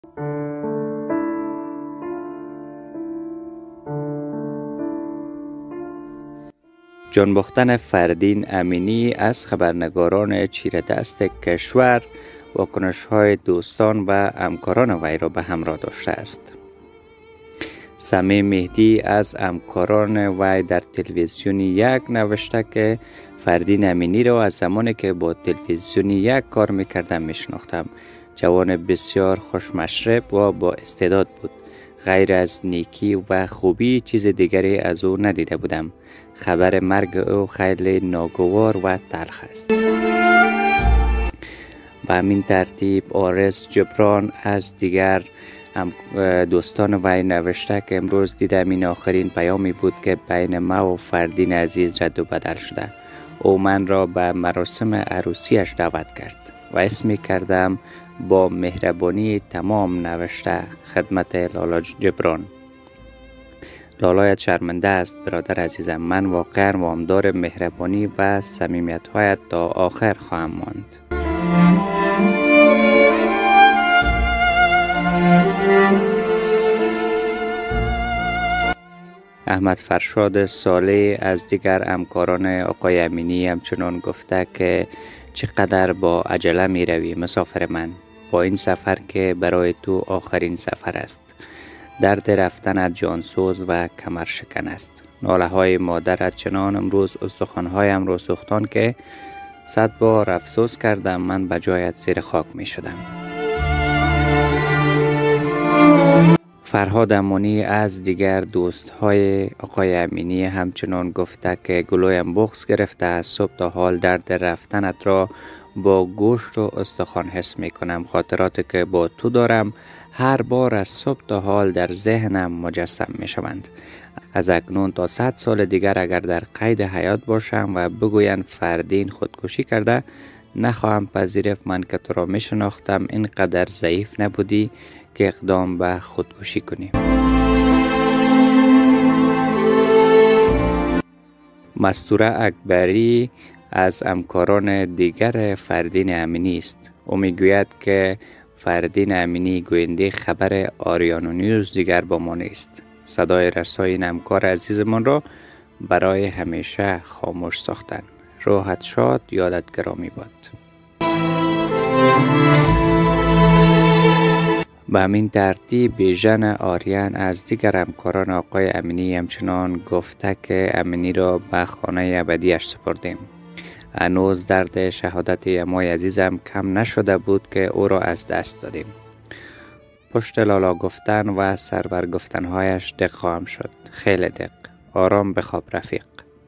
جانباختن فردین امینی از خبرنگاران چیره دست کشور واکنش‌های دوستان و همکاران وی را به همراه داشته است. سمی مهدی از همکاران وی در تلویزیون یک نوشته که فردین امینی را از زمانی که با تلویزیون یک کار میکردم میشناختم. جوان بسیار خوشمشرب و با استعداد بود. غیر از نیکی و خوبی چیز دیگری از او ندیده بودم. خبر مرگ او خیلی ناگوار و تلخ است. به همین ترتیب آرس جبران از دیگر دوستان وی نوشته که امروز دیدم این آخرین پیامی بود که بین ما و فردین عزیز رد و بدل شده. او من را به مراسم عروسیش دعوت کرد و اسمی کردم با مهربانی تمام نوشته خدمت لالا جبران. لالایت شرمنده است برادر عزیزم. من واقعا وامدار مهربانی و صمیمیت هایت تا آخر خواهم ماند. احمد فرشاد صالح از دیگر همکاران آقای امینی همچنان گفته که چقدر با عجله می روی مسافر من. با این سفر که برای تو آخرین سفر است. درد رفتنت جانسوز و کمر شکن است. ناله های مادرت چنان امروز استخوانهایم را سوختان که 100 بار افسوس کردم من به جایت زیر خاک می شدم. فرهاد امانی از دیگر دوست های آقای امینی همچنان گفته که گلویم بغض گرفته از صبح تا حال درد رفتنت را با گوشت و استخوان حس می کنم. خاطراتی که با تو دارم هر بار از صبح تا حال در ذهنم مجسم می شوند. از اکنون تا 100 سال دیگر اگر در قید حیات باشم و بگویند فردین خودکشی کرده، نخواهم پذیرفت من که تو را می شناختم اینقدر ضعیف نبودی که اقدام به خودکشی کنی. مستوره اکبری از همکاران دیگر فردین امینی است. او میگوید که فردین امینی گوینده خبر آریانا نیوز دیگر با ما نیست. صدای رسای این همکار عزیزمان را برای همیشه خاموش ساختن. روحت شاد، یادت گرامی باد. به همین ترتیب بیژن آریان از دیگر همکاران آقای امینی همچنان گفته که امینی را به خانه ابدیش سپردیم. هنوز درد شهادت امای عزیزم کم نشده بود که او را از دست دادیم. پشت لالا گفتن و سرور گفتنهایش دق خواهم شد. خیلی دق. آرام بخواب رفیق.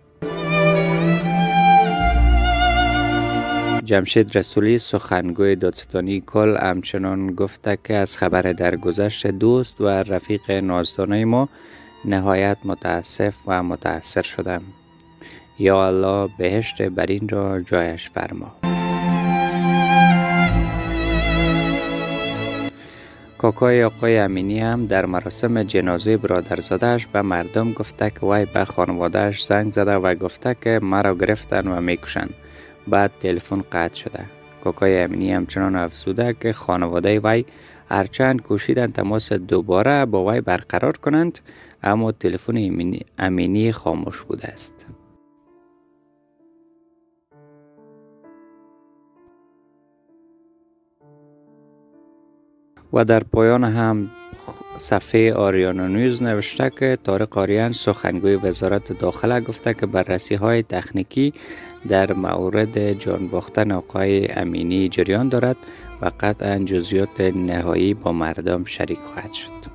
جمشید رسولی سخنگوی دادستانی کل همچنان گفته که از خبر درگذشت دوست و رفیق نازدانه ما نهایت متاسف و متاثر شدم. یا الله بهشت برین را جایش فرما. کاکای آقای امینی هم در مراسم جنازه برادرزادهش به مردم گفته که وی به خانوادهش زنگ زده و گفته که مرا گرفتن و میکشند. بعد تلفن قطع شده. کاکای امینی همچنان افزوده که خانواده وی هرچند کوشیدن تماس دوباره با وی برقرار کنند اما تلفن امینی خاموش بوده است. و در پایان هم صفحه آریانا نیوز نوشته که طارق آریان سخنگوی وزارت داخله گفته که بررسی های تکنیکی در مورد جان باختن آقای امینی جریان دارد و قطعا جزئیات نهایی با مردم شریک خواهد شد.